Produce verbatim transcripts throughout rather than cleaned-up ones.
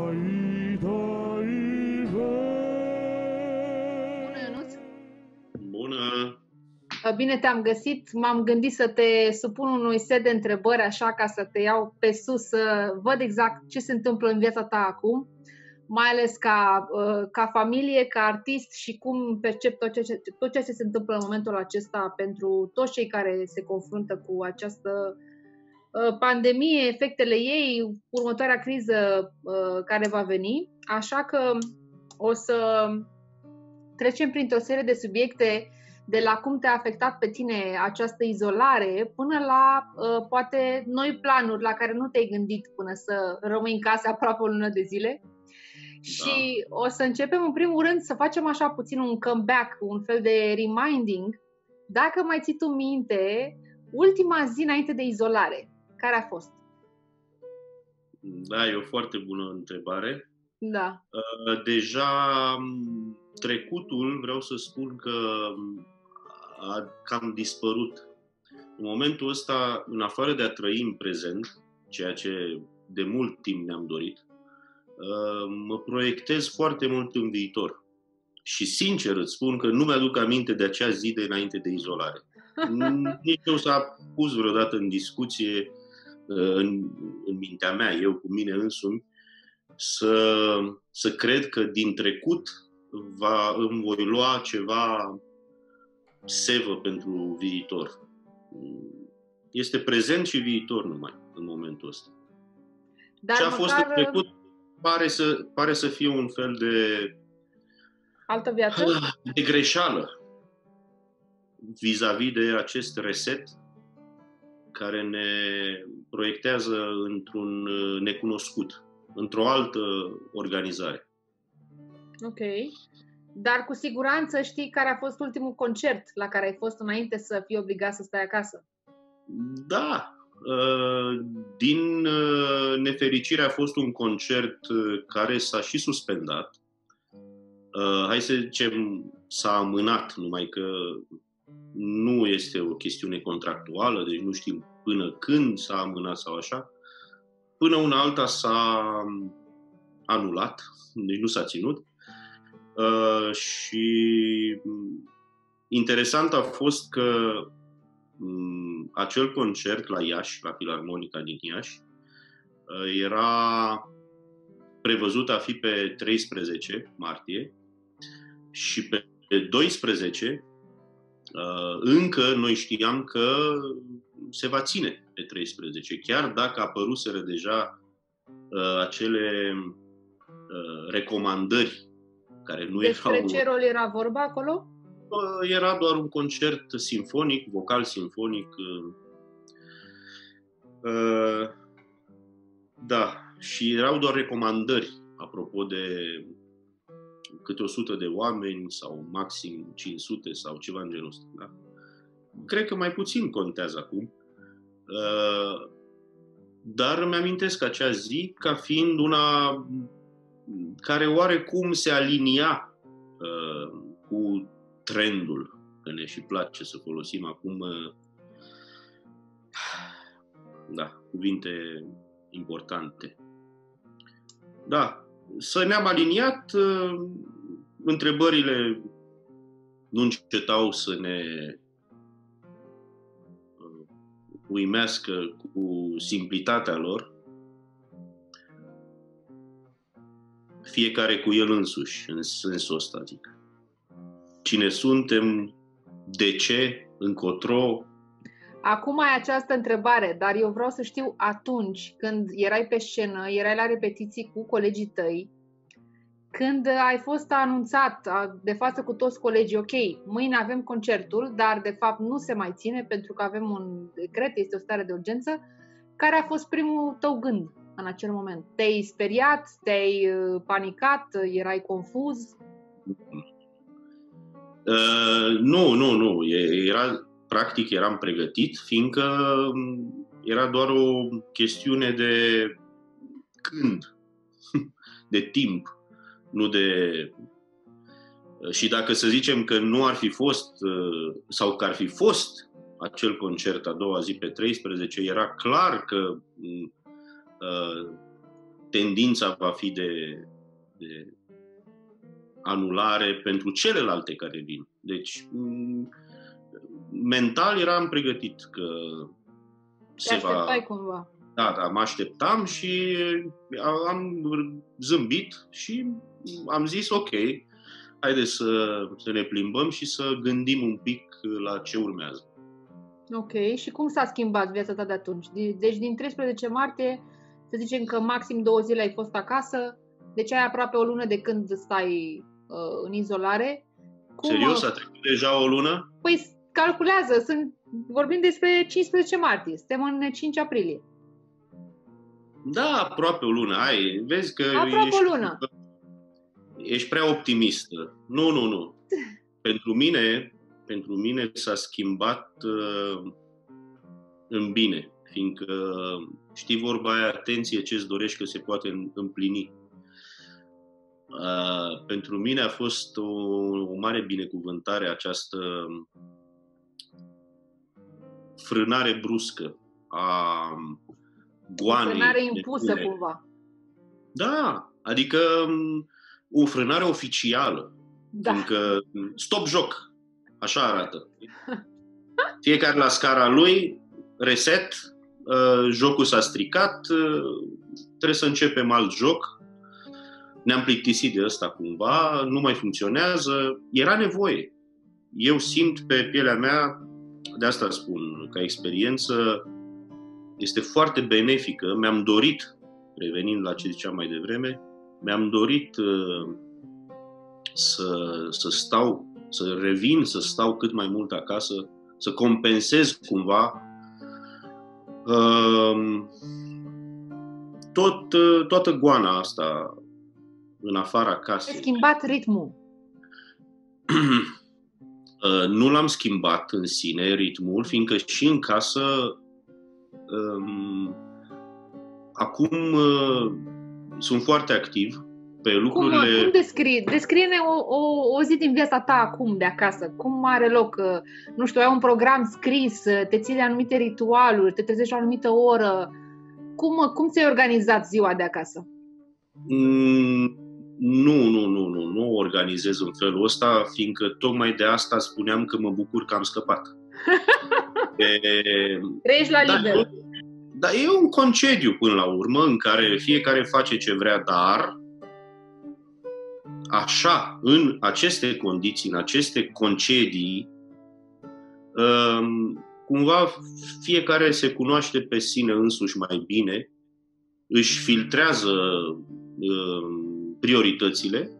Ionuț. Bună! Bine te-am găsit. M-am gândit să te supun unui set de întrebări așa ca să te iau pe sus, să văd exact ce se întâmplă în viața ta acum, mai ales ca, ca familie, ca artist și cum percep tot ceea ce, tot ceea ce se întâmplă în momentul acesta pentru toți cei care se confruntă cu această pandemie, efectele ei, următoarea criză care va veni. Așa că o să trecem printr-o serie de subiecte, de la cum te-a afectat pe tine această izolare până la uh, poate noi planuri la care nu te-ai gândit până să rămâi în casă aproape o lună de zile. Da. Și o să începem în primul rând să facem așa puțin un comeback, un fel de reminding. Dacă mai ții tu minte, ultima zi înainte de izolare, care a fost? Da, e o foarte bună întrebare. Da. Deja trecutul, vreau să spun că a cam dispărut. În momentul ăsta, în afară de a trăi în prezent, ceea ce de mult timp ne-am dorit, mă proiectez foarte mult în viitor. Și sincer îți spun că nu mi-aduc aminte de acea zi de înainte de izolare. Nici nu s-a pus vreodată în discuție în, în mintea mea, eu cu mine însumi, să, să cred că din trecut va, îmi voi lua ceva sevă pentru viitor. Este prezent și viitor numai în momentul ăsta. Dar ce a măcar... fost în trecut pare să, pare să fie un fel de altă viață? De greșeală vis-a-vis de acest reset care ne proiectează într-un necunoscut, într-o altă organizare. Ok. Dar cu siguranță știi care a fost ultimul concert la care ai fost înainte să fii obligat să stai acasă? Da. Din nefericire a fost un concert care s-a și suspendat. Hai să zicem, s-a amânat, numai că nu este o chestiune contractuală, deci nu știm până când s-a amânat sau așa. Până una alta s-a anulat, deci nu s-a ținut. Uh, și interesant a fost că um, acel concert la Iași, la Filarmonica din Iași, uh, era prevăzut a fi pe treisprezece martie și pe doisprezece uh, încă noi știam că se va ține pe treisprezece, chiar dacă apăruseră deja uh, acele uh, recomandări care nu Despre erau... ce rol era vorba acolo? Era doar un concert simfonic, vocal simfonic. Da, și erau doar recomandări apropo de câte o sută de oameni sau maxim cinci sute sau ceva în genul ăsta. Da? Cred că mai puțin contează acum. Dar îmi amintesc acea zi ca fiind una care oarecum se alinia uh, cu trendul, că ne și place să folosim acum uh, da, cuvinte importante. Da, să ne-am aliniat, uh, întrebările nu încetau să ne uh, uimească cu simplitatea lor, fiecare cu el însuși, în sensul ăsta, zic. Cine suntem, de ce, încotro. Acum ai această întrebare, dar eu vreau să știu atunci când erai pe scenă, erai la repetiții cu colegii tăi, când ai fost anunțat de față cu toți colegii, ok, mâine avem concertul, dar de fapt nu se mai ține pentru că avem un decret, este o stare de urgență, care a fost primul tău gând în acel moment? Te-ai speriat? Te-ai panicat? Erai confuz? Uh, nu, nu, nu. Era, practic eram pregătit, fiindcă era doar o chestiune de când, de timp, nu de... Și dacă să zicem că nu ar fi fost, sau că ar fi fost acel concert a doua zi pe treisprezece, era clar că tendința va fi de, de anulare pentru celelalte care vin. Deci, mental eram pregătit că se va... cumva. Da, da, mă așteptam și am zâmbit și am zis ok, haideți să, să ne plimbăm și să gândim un pic la ce urmează. Ok, și cum s-a schimbat viața ta de atunci? Deci din treisprezece martie, să zicem că maxim două zile ai fost acasă, deci ai aproape o lună de când stai uh, în izolare. Cum, Serios? A trecut deja o lună? Păi calculează, sunt, vorbim despre cincisprezece martie, suntem în cinci aprilie. Da, aproape o lună, ai, vezi că aproape ești, o lună. Ești prea optimistă. Nu, nu, nu. Pentru mine, pentru mine s-a schimbat uh, în bine, fiindcă știi vorba aia, atenție ce-ți dorești că se poate împlini. Uh, pentru mine a fost o, o mare binecuvântare această frânare bruscă a goanei. Frânare impusă cumva. Da, adică o frânare oficială. Da. Fiindcă stop joc, așa arată. Fiecare la scara lui, reset, uh, jocul s-a stricat, uh, trebuie să începem alt joc. Ne-am plictisit de ăsta cumva, nu mai funcționează, era nevoie. Eu simt pe pielea mea, de asta spun, ca experiență, este foarte benefică. Mi-am dorit, revenind la ce ziceam mai devreme, mi-am dorit uh, să, să stau, să revin, să stau cât mai mult acasă, să compensez cumva uh, tot, uh, toată goana asta în afara casei. Ai schimbat ritmul? Nu l-am schimbat în sine, ritmul, fiindcă și în casă um, acum uh, sunt foarte activ pe lucrurile... Cum, cum descrie? Descrie-ne o, o, o zi din viața ta acum de acasă. Cum are loc? Nu știu, ai un program scris, te ții de anumite ritualuri, te trezești la o anumită oră. Cum, cum ți-ai organizat ziua de acasă? Mm, nu, nu, nu, nu, nu organizez în felul ăsta, fiindcă tocmai de asta spuneam că mă bucur că am scăpat. Treci la liber. Dar e un concediu până la urmă în care fiecare face ce vrea, dar așa, în aceste condiții, în aceste concedii, cumva fiecare se cunoaște pe sine însuși mai bine, își filtrează prioritățile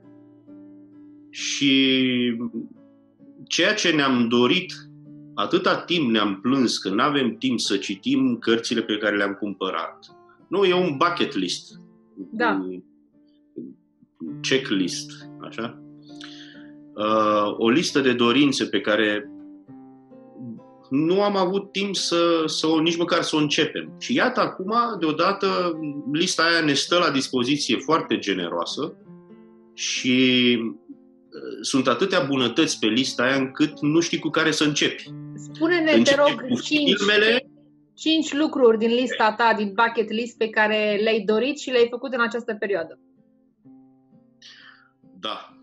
și ceea ce ne-am dorit, atâta timp ne-am plâns că nu avem timp să citim cărțile pe care le-am cumpărat. Nu, e un bucket list. Da. Checklist, așa? Uh, o listă de dorințe pe care nu am avut timp să, să o, nici măcar să o începem. Și iată, acum, deodată, lista aia ne stă la dispoziție foarte generoasă și sunt atâtea bunătăți pe lista aia încât nu știi cu care să începi. Spune-ne, Începe te rog, cinci, filmele... cinci lucruri din lista ta, din bucket list, pe care le-ai dorit și le-ai făcut în această perioadă. Da.